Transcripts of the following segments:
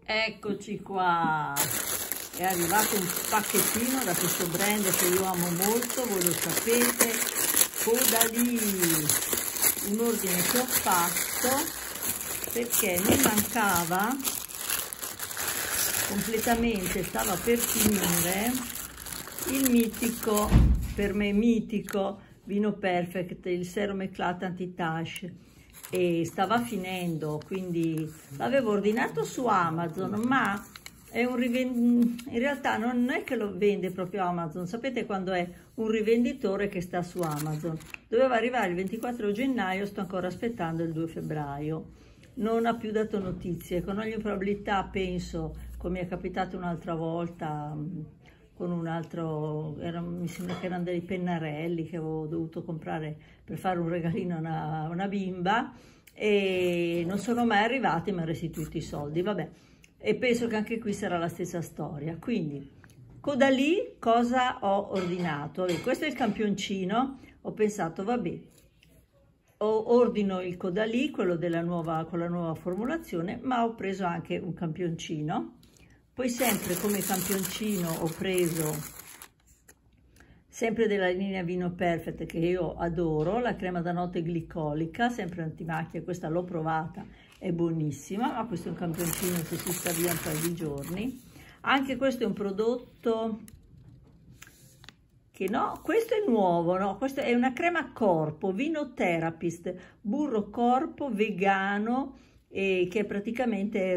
Eccoci qua, è arrivato un pacchettino da questo brand che io amo molto, voi lo sapete, Caudalie, un ordine che ho fatto perché mi mancava completamente, stava per finire il mitico, per me mitico, Vino Perfect, il Serum Eclat Anti-Tache, e stava finendo, quindi l'avevo ordinato su Amazon, ma è un in realtà non è che lo vende proprio Amazon, sapete quando è un rivenditore che sta su Amazon. Doveva arrivare il 24 gennaio, sto ancora aspettando il 2 febbraio. Non ha più dato notizie, con ogni probabilità penso, come è capitato un'altra volta, con un altro, mi sembra che erano dei pennarelli che avevo dovuto comprare per fare un regalino a una bimba, e non sono mai arrivati, mi ha restituito i soldi, vabbè, e penso che anche qui sarà la stessa storia. Quindi Caudalie, cosa ho ordinato? Questo è il campioncino, ho pensato vabbè, ordino il Caudalie, quello con la nuova formulazione, ma ho preso anche un campioncino. Poi sempre come campioncino ho preso, sempre della linea Vino Perfect che io adoro, la crema da notte glicolica, sempre antimacchia, questa l'ho provata, è buonissima, ma questo è un campioncino che si sta via un paio di giorni. Anche questo è un prodotto che no, questo è nuovo, no? Questo è una crema corpo, Vino Therapist, burro corpo vegano, che è praticamente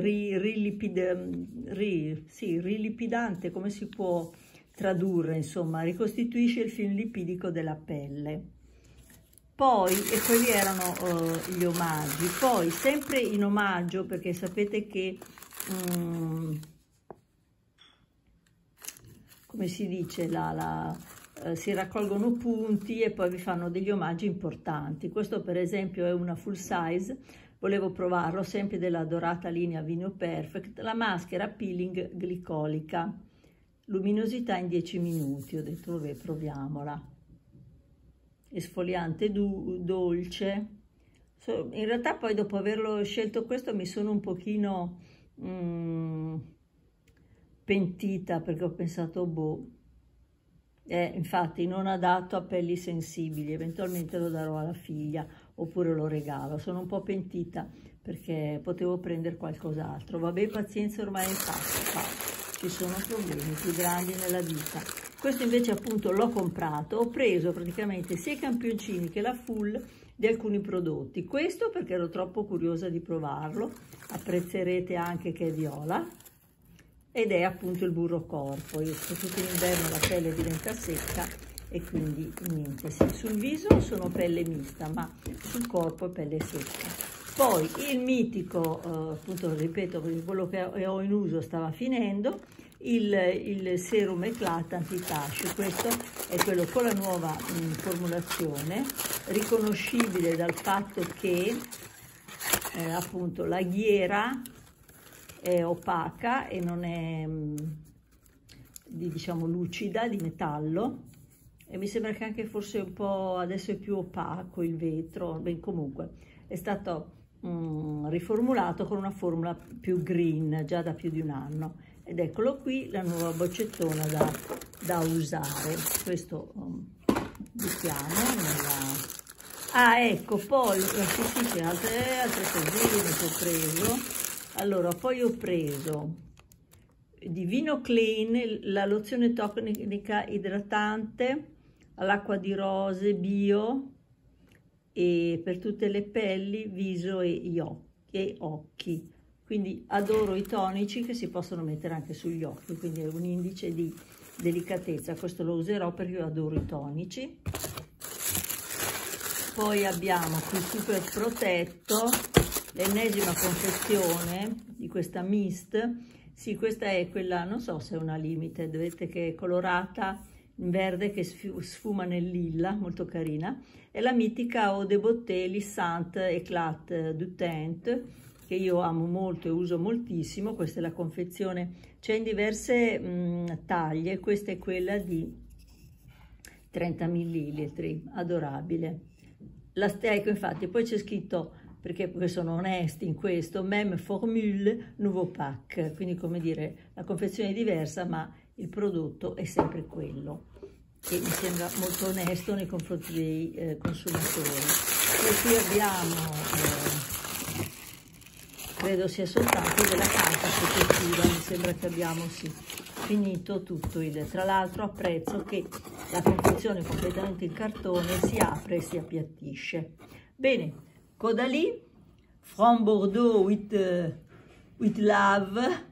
rilipidante, come si può tradurre, insomma, ricostituisce il film lipidico della pelle. Poi, e quelli erano gli omaggi, poi sempre in omaggio, perché sapete che, come si dice, si raccolgono punti e poi vi fanno degli omaggi importanti. Questo per esempio è una full size, volevo provarlo, sempre della dorata linea Vino Perfect, la maschera peeling glicolica, luminosità in 10 minuti, ho detto vabbè proviamola, esfoliante dolce. In realtà poi dopo averlo scelto questo mi sono un pochino pentita, perché ho pensato boh, infatti non adatto a pelli sensibili, eventualmente lo darò alla figlia oppure lo regalo. Sono un po' pentita perché potevo prendere qualcos'altro, vabbè, pazienza, ormai è fatto, ci sono problemi più grandi nella vita. Questo invece appunto l'ho comprato, ho preso praticamente sia i campioncini che la full di alcuni prodotti. Questo perché ero troppo curiosa di provarlo, apprezzerete anche che è viola, ed è appunto il burro corpo. Io soprattutto in inverno la pelle diventa secca e quindi niente, sì, sul viso sono pelle mista, ma sul corpo è pelle secca. Poi il mitico, appunto ripeto, perché quello che ho in uso stava finendo, il Serum Eclat Anti-Tache. Questo è quello con la nuova formulazione, riconoscibile dal fatto che appunto la ghiera è opaca e non è diciamo lucida, di metallo, e mi sembra che anche forse un po' adesso è più opaco il vetro. Ben, comunque è stato riformulato con una formula più green già da più di un anno, ed eccolo qui la nuova boccettona da usare. Questo buttiamo nella... ecco, poi sì, altre cosine che ho preso. Allora, poi ho preso di Vino Clean la lozione tonica idratante all'acqua di rose bio, e per tutte le pelli, viso e occhi. Quindi adoro i tonici che si possono mettere anche sugli occhi, quindi è un indice di delicatezza. Questo lo userò perché io adoro i tonici. Poi abbiamo qui Super Protetto, l'ennesima confezione di questa mist. Sì, questa è quella, non so se è una limited, vedete che è colorata in verde che sfuma nel lilla, molto carina. È la mitica Eau de Beauté Lissante Eclat du Teint, che io amo molto e uso moltissimo. Questa è la confezione, c'è in diverse taglie, questa è quella di 30 ml, adorabile. Ecco, infatti poi c'è scritto perché sono onesti in questo, même formule, nouveau pack, quindi come dire, la confezione è diversa ma il prodotto è sempre quello, e mi sembra molto onesto nei confronti dei consumatori. Poi qui abbiamo, credo sia soltanto della carta protettiva, mi sembra che abbiamo finito tutto. Tra l'altro apprezzo che la confezione completamente in cartone si apre e si appiattisce. Bene, Caudalie, from Bordeaux with love,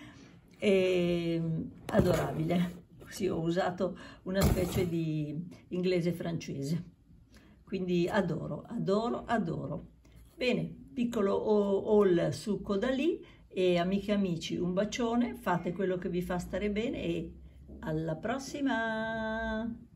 adorabile. Sì, ho usato una specie di inglese francese, quindi adoro, adoro, adoro. Bene, piccolo haul su Caudalie, e amiche e amici un bacione, fate quello che vi fa stare bene e alla prossima!